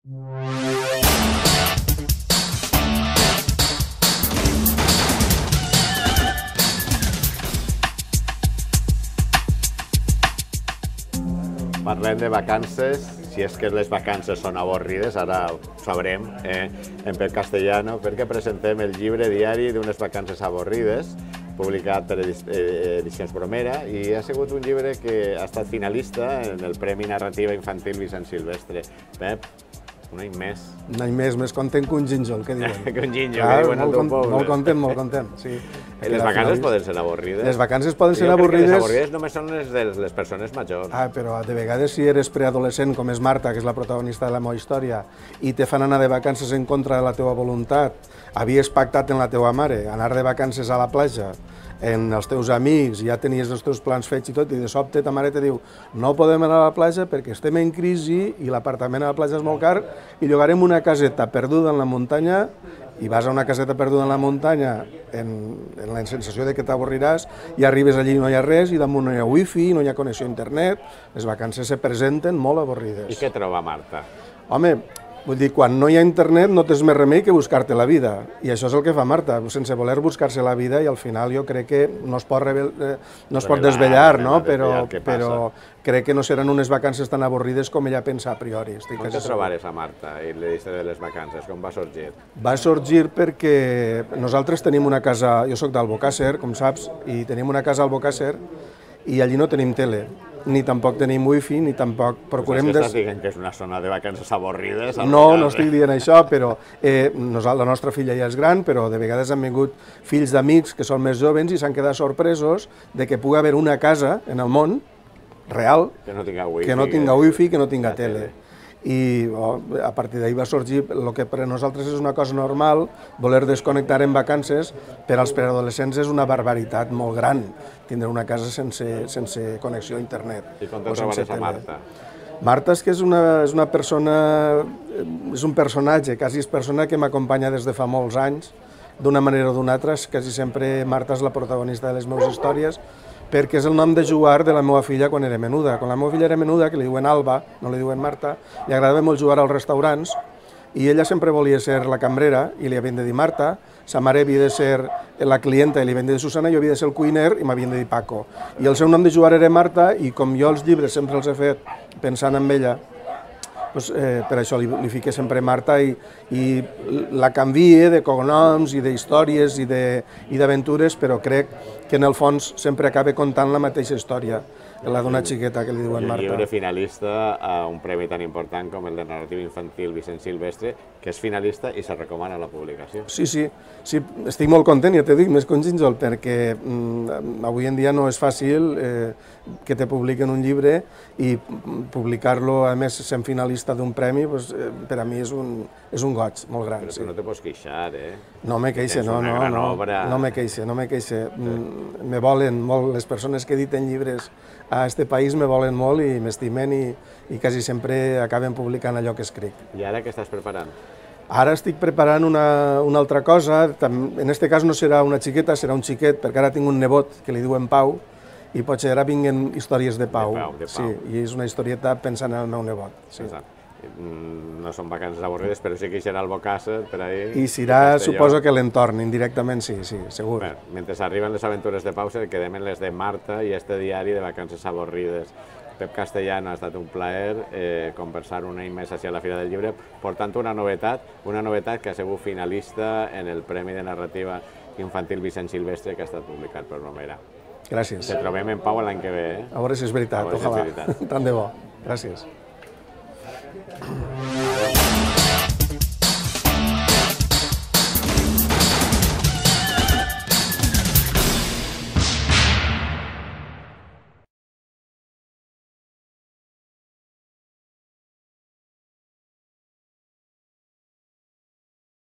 Parlem de vacances, si és que les vacances són avorrides, ara ho sabrem en Pep Castellano, perquè presentem el llibre diari d'unes vacances avorrides, publicat per Edicions Bromera, i ha sigut un llibre que ha estat finalista en el Premi Narrativa Infantil Vicent Silvestre. Pep, un any més. Un any més content que un gínjol, què diuen? Que un gínjol, que diuen al teu poble. Molt content, sí. Les vacances poden ser avorrides. Les vacances poden ser avorrides. Les avorrides només són les de les persones majors. Però de vegades si eres preadolescent, com és Marta, que és la protagonista de la meva història, i te fan anar de vacances en contra de la teva voluntat, havies pactat amb la teva mare anar de vacances a la platja, amb els teus amics, ja tenies els teus plans fets i tot, i de sobte ta mare te diu no podem anar a la platja perquè estem en crisi i l'apartament a la platja és molt car i llogarem una caseta perduda en la muntanya, i vas a una caseta perduda en la muntanya en la sensació de que t'avorriràs i arribes allí i no hi ha res, i damunt no hi ha wifi, no hi ha connexió a internet, les vacances se presenten molt avorrides. I què troba Marta? Home, vull dir, quan no hi ha internet no tens més remei que buscar-te la vida, i això és el que fa Marta, sense voler buscar-se la vida, i al final jo crec que no es pot desvetllar, no? Però crec que no seran unes vacances tan avorrides com ella pensa a priori. Com te trobares a Marta i l'història de les vacances? Com va sorgir? Va sorgir perquè nosaltres tenim una casa, jo soc d'Albocàsser, com saps, i tenim una casa a Albocàsser, i allí no tenim tele, ni tampoc tenim wifi, ni tampoc procurem... Estàs dient que és una zona de vacances avorrides? No estic dient això, però la nostra filla ja és gran, però de vegades han vingut fills d'amics que són més jovens i s'han quedat sorpresos de que pugui haver una casa en el món real que no tinga wifi, que no tinga tele. I a partir d'ahir va sorgir el que per a nosaltres és una cosa normal, voler desconnectar en vacances, per als preadolescents és una barbaritat molt gran tindre una casa sense connexió a internet. I com te trobaràs a Marta? Marta és que és una persona, és un personatge, quasi és persona que m'acompanya des de fa molts anys, d'una manera o d'una altra, quasi sempre Marta és la protagonista de les meves històries, perquè és el nom de jugar de la meva filla quan era menuda. Quan la meva filla era menuda, que li diuen Alba, no li diuen Marta, li agradava molt jugar als restaurants, i ella sempre volia ser la cambrera i li havien de dir Marta, sa mare havia de ser la clienta i li havien de dir Susana, jo havia de ser el cuiner i m'havien de dir Paco. I el seu nom de jugar era Marta, i com jo els llibres sempre els he fet pensant en ella, per això li fiqué sempre Marta, i la canvie de cognoms i d'històries i d'aventures, però crec que en el fons sempre acaba contant la mateixa història, la d'una xiqueta que li diuen Marta. I el llibre finalista a un premi tan important com el de narrativa infantil Vicent Silvestre, que és finalista i se recomana la publicació. Sí, estic molt content, ja t'he dit, més que un gínjol, perquè avui en dia no és fàcil que te publiquen un llibre i publicar-lo, a més, sent finalista d'un premi, per a mi és un goig molt gran. Però no te pots queixar, No me queixe, no me queixe. Me volen molt, les persones que editen llibres a este país me volen molt i m'estimen i quasi sempre acaben publicant allò que escric. I ara què estàs preparant? Ara estic preparant una altra cosa, en este cas no serà una xiqueta, serà un xiquet, perquè ara tinc un nebot que li diuen Pau, i potser ara vinguen històries de Pau. Sí, i és una historieta pensant en el meu nebot. No són vacances avorrides, però sí que hi serà Albocàsser per ahir. I serà, suposo que l'entorn, indirectament sí, segur. Mentre arriben les aventures de Pau, quedem en les de Marta i este diari de vacances avorrides. Pep Castellano, ha estat un plaer conversar un any més a la Fira del Llibre, portant una novetat que ha sigut finalista en el Premi de Narrativa Infantil Vicent Silvestre, que ha estat publicat per Bromera. Gràcies. Te trobem en Pau l'any que ve. A veure si és veritat, ojalà. Tant de bo. Gràcies.